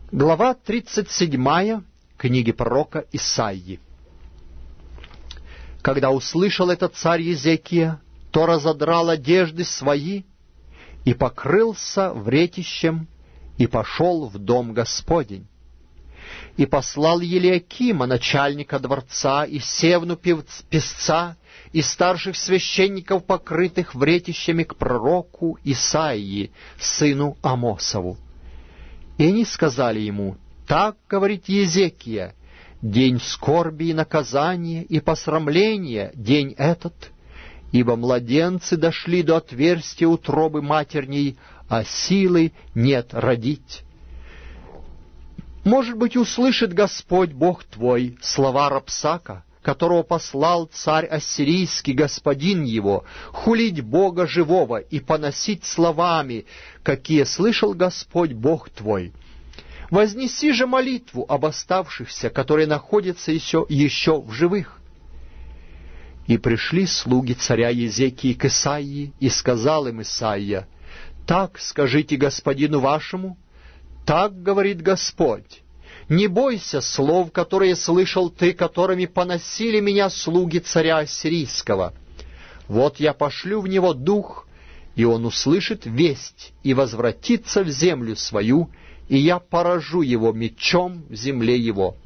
Глава 37 книги пророка Исаии. Когда услышал это царь Езекия, то разодрал одежды свои и покрылся вретищем, и пошел в дом Господень. И послал Елиакима, начальника дворца, и Севну песца, и старших священников, покрытых вретищами, к пророку Исаии, сыну Амосову. И они сказали ему: «Так говорит Езекия, день скорби и наказания и посрамления день этот, ибо младенцы дошли до отверстия утробы матерней, а силы нет родить. Может быть, услышит Господь Бог твой слова Рапсака, которого послал царь ассирийский, господин его, хулить Бога живого и поносить словами, какие слышал Господь Бог твой. Вознеси же молитву об оставшихся, которые находятся еще в живых». И пришли слуги царя Езекии к Исаии, и сказал им Исаия: «Так скажите господину вашему, так говорит Господь, не бойся слов, которые слышал ты, которыми поносили меня слуги царя ассирийского. Вот я пошлю в него дух, и он услышит весть и возвратится в землю свою, и я поражу его мечом в земле его».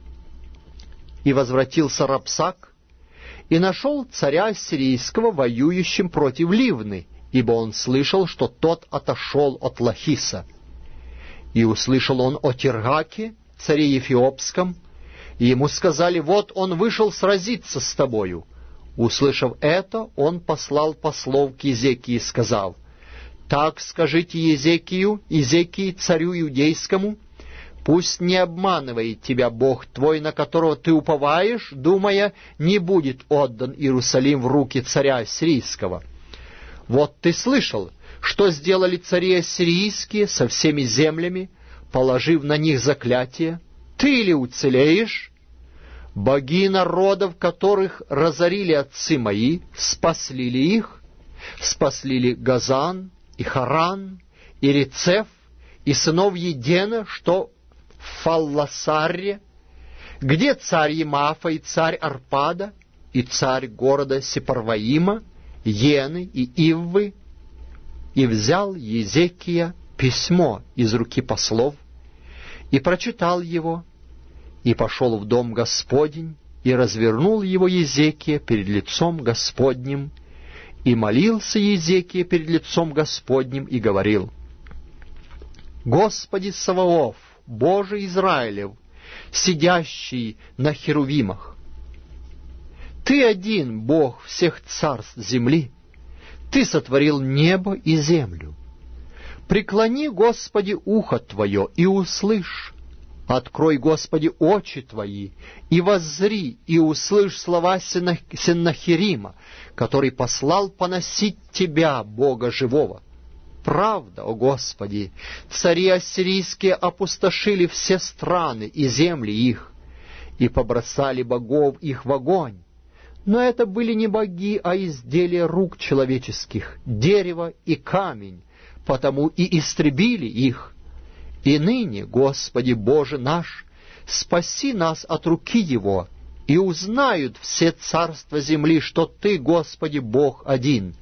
И возвратился Рапсак, и нашел царя ассирийского воюющим против Ливны, ибо он слышал, что тот отошел от Лахиса. И услышал он о Тиргаке, царе Эфиопском, и ему сказали: «Вот он вышел сразиться с тобою». Услышав это, он послал послов к Езекии, сказав: «Так скажите Езекии, царю иудейскому, пусть не обманывает тебя Бог твой, на которого ты уповаешь, думая, не будет отдан Иерусалим в руки царя ассирийского. Вот ты слышал, что сделали цари ассирийские со всеми землями, положив на них заклятие. Ты ли уцелеешь? Боги народов, которых разорили отцы мои, спасли ли их? Спасли ли Газан и Харан и Рецеф и сынов Едена, что в Фалласарре? Где царь Емафа и царь Арпада и царь города Сепарваима, Ены и Иввы?» И взял Езекия письмо из руки послов, и прочитал его, и пошел в дом Господень, и развернул его Езекия перед лицом Господним, и молился Езекия перед лицом Господним, и говорил: «Господи Саваоф, Боже Израилев, сидящий на херувимах, Ты один Бог всех царств земли, Ты сотворил небо и землю. Преклони, Господи, ухо Твое и услышь. Открой, Господи, очи Твои и воззри, и услышь слова Сеннахерима, который послал поносить Тебя, Бога живого. Правда, о Господи, цари ассирийские опустошили все страны и земли их, и побросали богов их в огонь. Но это были не боги, а изделия рук человеческих, дерево и камень, потому и истребили их. И ныне, Господи Боже наш, спаси нас от руки его, и узнают все царства земли, что Ты, Господи, Бог один».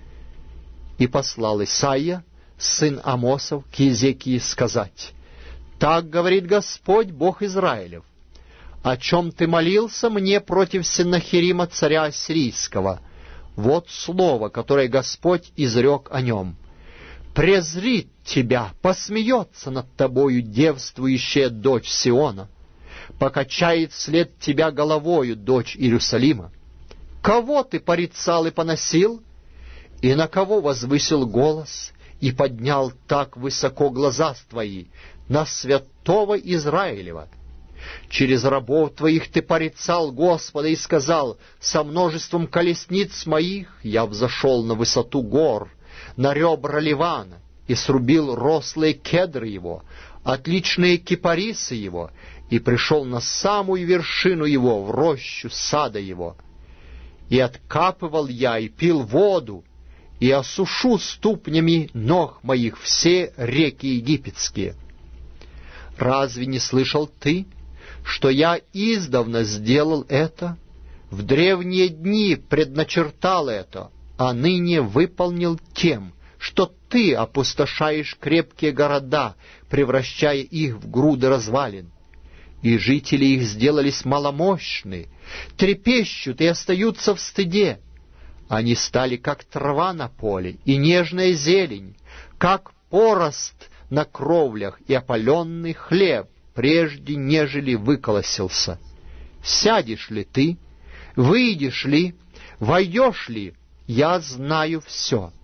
И послал Исаия, сын Амосов, к Езекии сказать: «Так говорит Господь, Бог Израилев, о чем ты молился мне против Сеннахерима, царя ассирийского? Вот слово, которое Господь изрек о нем. Презрит тебя, посмеется над тобою девствующая дочь Сиона, покачает вслед тебя головою дочь Иерусалима. Кого ты порицал и поносил, и на кого возвысил голос, и поднял так высоко глаза твои? На святого Израилева. Через рабов твоих ты порицал Господа и сказал: со множеством колесниц моих я взошел на высоту гор, на ребра Ливана, и срубил рослые кедры его, отличные кипарисы его, и пришел на самую вершину его, в рощу сада его. И откапывал я, и пил воду, и осушу ступнями ног моих все реки египетские. Разве не слышал ты, что я издавна сделал это? В древние дни предначертал это, а ныне выполнил тем, что ты опустошаешь крепкие города, превращая их в груды развалин. И жители их сделались маломощны, трепещут и остаются в стыде. Они стали как трава на поле и нежная зелень, как порост на кровлях и опаленный хлеб, прежде нежели выколосился. Сядешь ли ты, выйдешь ли, войдешь ли, я знаю все.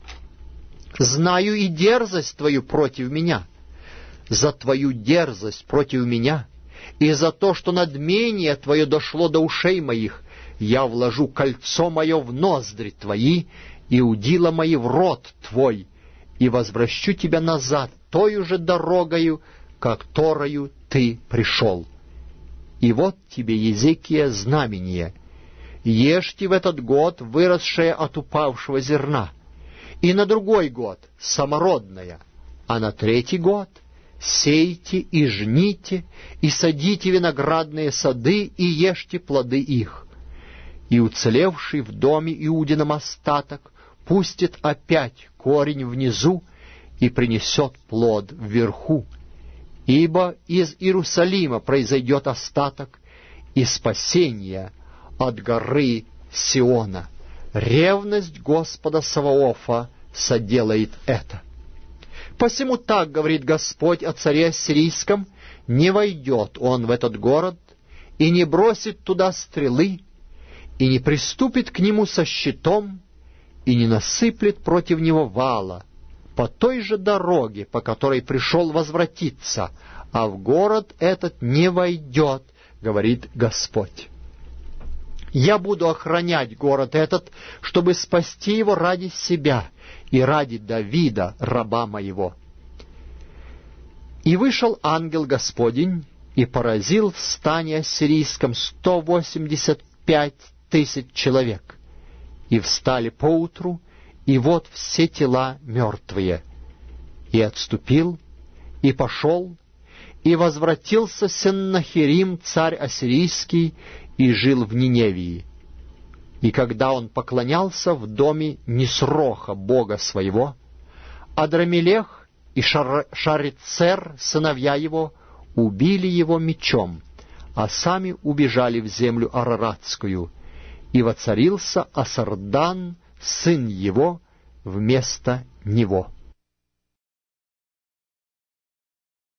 Знаю и дерзость твою против меня. За твою дерзость против меня и за то, что надмение твое дошло до ушей моих, я вложу кольцо мое в ноздри твои и удила мои в рот твой, и возвращу тебя назад тою же дорогою, которою ты пришел. И вот тебе, Езекия, знамение. Ешьте в этот год выросшее от упавшего зерна, и на другой год самородное, а на третий год сейте и жните, и садите виноградные сады, и ешьте плоды их. И уцелевший в доме Иудином остаток пустит опять корень внизу и принесет плод вверху, ибо из Иерусалима произойдет остаток и спасение от горы Сиона. Ревность Господа Саваофа соделает это. Посему так говорит Господь о царе ассирийском: не войдет он в этот город, и не бросит туда стрелы, и не приступит к нему со щитом, и не насыплет против него вала, по той же дороге, по которой пришел возвратиться, а в город этот не войдет, говорит Господь. Я буду охранять город этот, чтобы спасти его ради себя и ради Давида, раба моего. И вышел ангел Господень и поразил в стане ассирийском 185 000 человек. И встали поутру, и вот все тела мертвые. И отступил, и пошел, и возвратился Сеннахерим, царь ассирийский, и жил в Ниневии. И когда он поклонялся в доме Нисроха, бога своего, Адрамелех и Шарицер, сыновья его, убили его мечом, а сами убежали в землю Араратскую, и воцарился Асардан, сын его, вместо него.